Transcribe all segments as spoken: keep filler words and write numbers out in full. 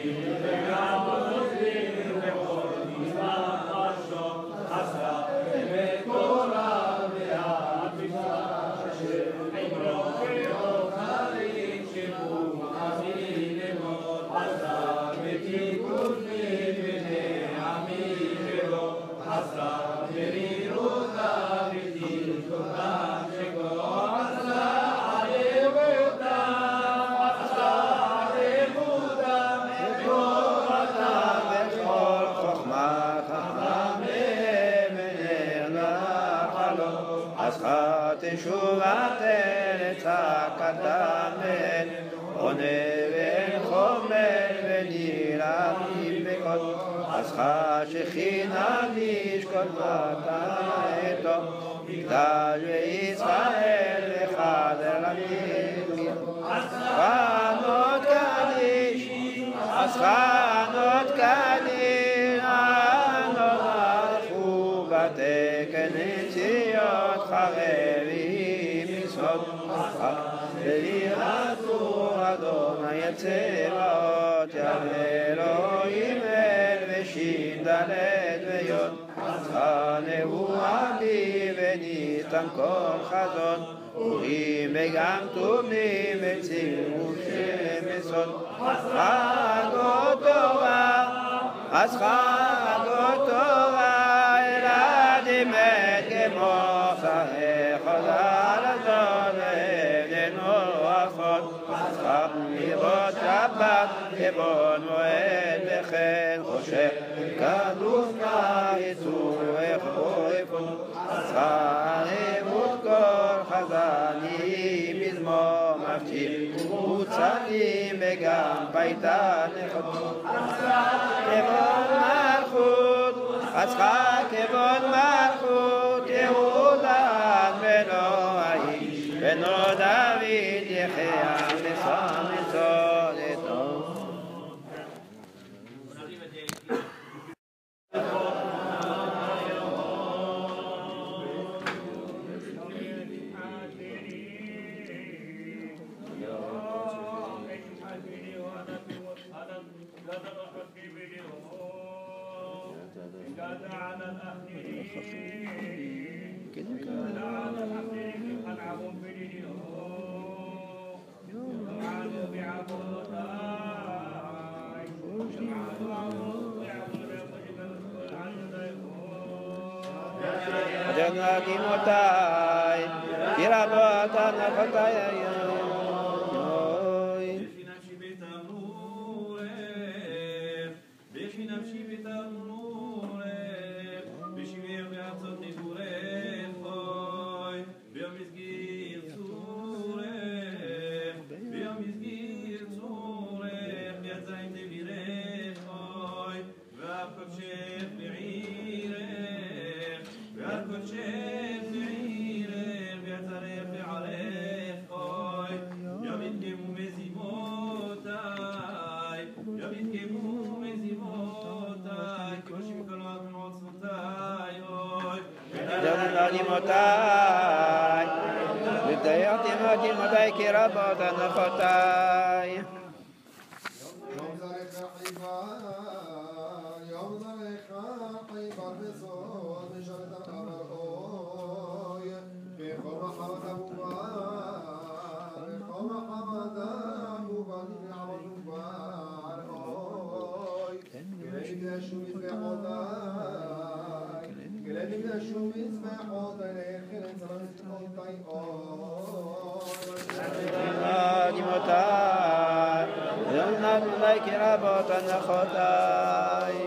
תשובת ארץ הקדמת, עונה ואין חומר ונראים בקוד, אז חשכינה לשקוט בתאתו, מקדש וישראל וחדר למלכים, חנות קדיש, אז חנות קדיש, ענות הלכו בתקן נציות חרבים מסוד, ולירתו אדוני הצבאות, ים אלוהים אל ושין דלת ויוד, הנבואה בי וניתן כל חזון, אורים וגם תומים וצירו שמסוד, חגות טובה, אז חגות טובה, ילדים את כמו שרי חוזר לזון, ואבדנו עפות, אז חמירות שבת, כבון מועד וכן חושך, כדוף יצאו וחויפו, אז חריבות כל חזנים, מזמור מבטיח, וצדים וגם פייטן נכות, כבון מלכות, אז כבון מלכות, יהודה בנו האיש, בנו דוד יחיה ושם מצודתו. Janaki motai, kirabata nakataya yoy. Bechinavshi betamureh, bechinavshi betamureh, beshivir be'atzot nigureh choy, be'amizgir tzureh, be'amizgir tzureh, be'atzayim devireh choy, ve'akodshet be'ireh, ve'akodshet be'ireh, ve'atzareh be'areh choy, יתקיימו מזימותיי, יתקיימו מזימותיי, כמו שמקלות מעוצמותיי, אוי. Janaki motai, ותיירתי מותי מותי כרבות הנכותיי. יום זרעך חיבה, יום זרעך חיבה בסוד, משרת הרחב אוי, בכל רחבת אבובה. Janaki kirabot הנכותיי.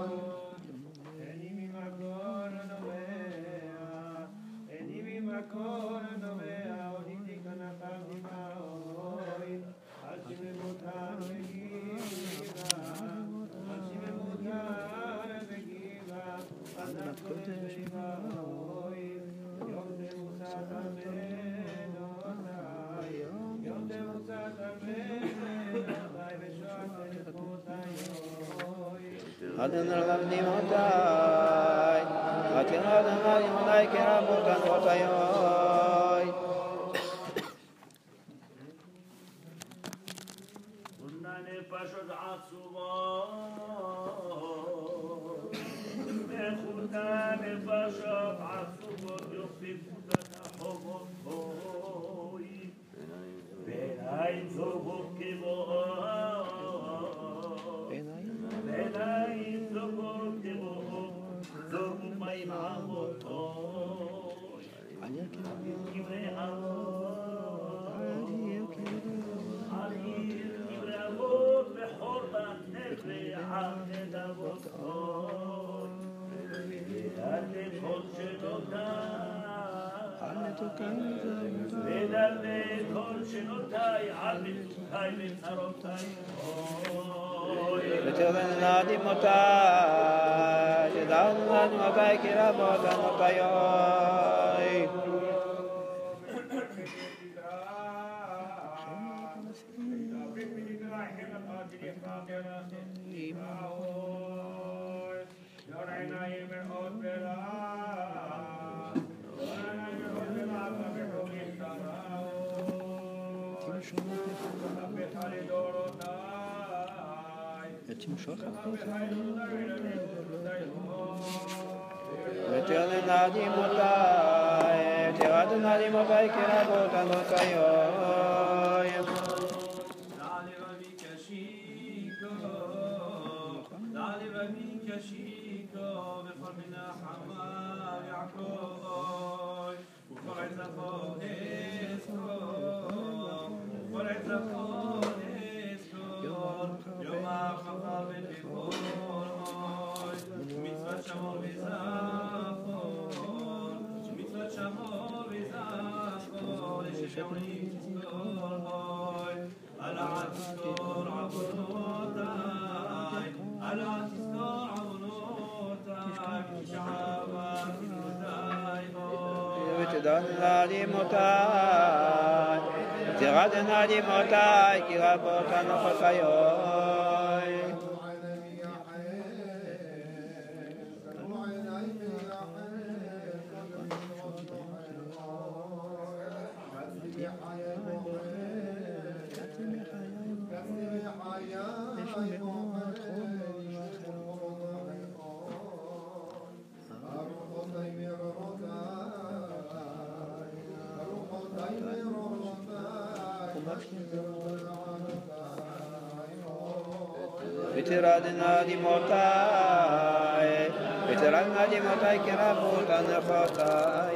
Adon rabni motai, atin adon rabni motai kirabot הנכותיי. Unda נפשות עצובות, איכותה נפשות עצובות, יוסיפותן החובות בוי, בעיניים זובות כבואות, בעיניים זובות כבואות, זובות מים עמותות, כברי אבות, עיר כברי אבות וחורבן נפח נדבות חוד, ואתם כל שנותיי, ודלה כל שנותיי, על מצוקי וצרותיי חוד. ותרדן נעדים אותי, שדרנו לנו אותי כי רבות ענותי אוי. ותרדן נעדים אותי, תרדן נעדים אותי כי רבות ענותי אוי. דעלי רבי כשיקו וכל מנחמה ויעקב וכל עזבו אזכור וכל עזבו אזכור יום ההוכחה ותיכון מצוות שמור וזכור מצוות שמור וזכור לשמורים תזכור על העד תזכור עוונותיי על העד תזכור עוונותיי כשעבר כנותיי ותרדן נעדים אותי, תרדן נעדים אותי כי רבות ענותי אוי. ותרדן נעדים אותי, ותרדן נעדים אותי כי רבות ענותי